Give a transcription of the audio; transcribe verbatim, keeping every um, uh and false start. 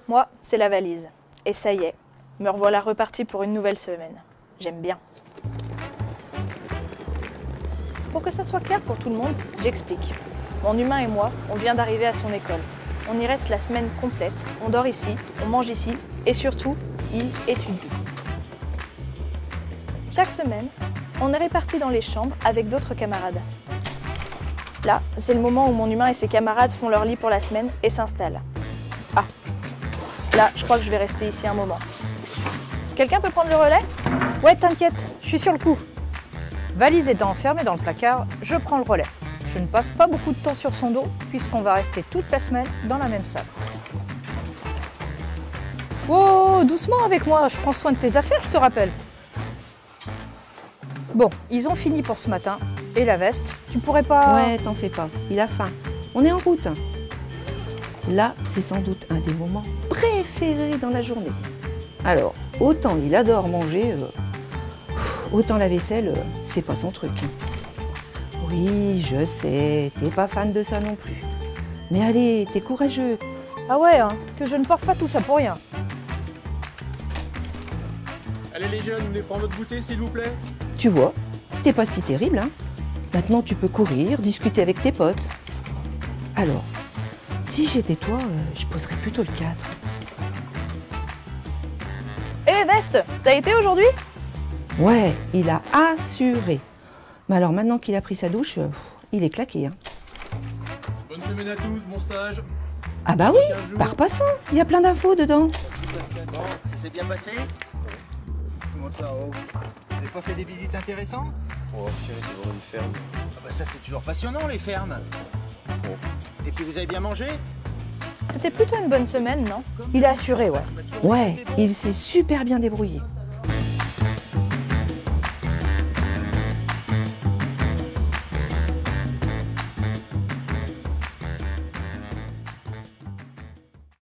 Moi, c'est la valise. Et ça y est, me revoilà reparti pour une nouvelle semaine. J'aime bien. Pour que ça soit clair pour tout le monde, j'explique. Mon humain et moi, on vient d'arriver à son école. On y reste la semaine complète, on dort ici, on mange ici, et surtout, il étudie. Chaque semaine, on est répartis dans les chambres avec d'autres camarades. Là, c'est le moment où mon humain et ses camarades font leur lit pour la semaine et s'installent. Ah, là, je crois que je vais rester ici un moment. Quelqu'un peut prendre le relais? Ouais, t'inquiète, je suis sur le coup. Valise étant enfermée dans le placard, je prends le relais. Je ne passe pas beaucoup de temps sur son dos, puisqu'on va rester toute la semaine dans la même salle. Oh, doucement avec moi, je prends soin de tes affaires, je te rappelle. Bon, ils ont fini pour ce matin. Et la veste, tu pourrais pas... Ouais, t'en fais pas, il a faim. On est en route. Là, c'est sans doute un des moments préférés dans la journée. Alors, autant il adore manger, euh, autant la vaisselle, euh, c'est pas son truc. Oui, je sais, t'es pas fan de ça non plus. Mais allez, t'es courageux. Ah ouais, hein, que je ne porte pas tout ça pour rien. Allez les jeunes, venez prendre votre goûter s'il vous plaît. Tu vois, c'était pas si terrible, hein. Maintenant, tu peux courir, discuter avec tes potes. Alors, si j'étais toi, euh, je poserais plutôt le quatre. Hé, Veste, ça a été aujourd'hui? Ouais, il a assuré. Mais alors, maintenant qu'il a pris sa douche, euh, il est claqué, hein. Bonne semaine à tous, bon stage. Ah bah oui, par passant, il y a plein d'infos dedans. Bon, ça s'est bien passé? Comment ça, oh? Vous avez pas fait des visites intéressantes? Oh, chérie, t'es vraiment une ferme. Ah bah ça, c'est toujours passionnant, les fermes. Et puis, vous avez bien mangé? C'était plutôt une bonne semaine, non? Il a assuré, ouais. Ouais, il s'est super bien débrouillé.